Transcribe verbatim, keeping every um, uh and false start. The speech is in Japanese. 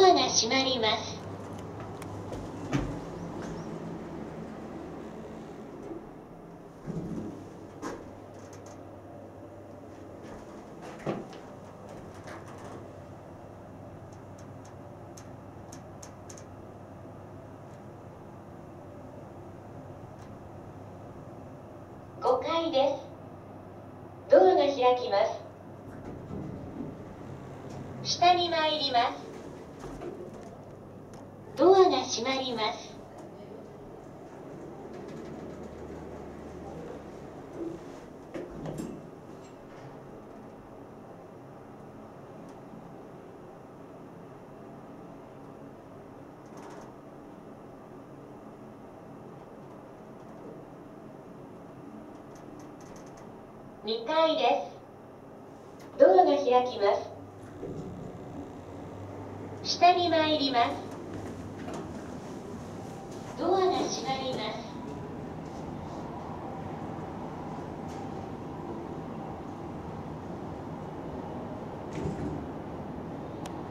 アが閉まります。ごかいです。ドアが開きます。下に参ります。ドアが閉まります。にかいです。ドアが開きます。下に参ります。ドアが閉まります。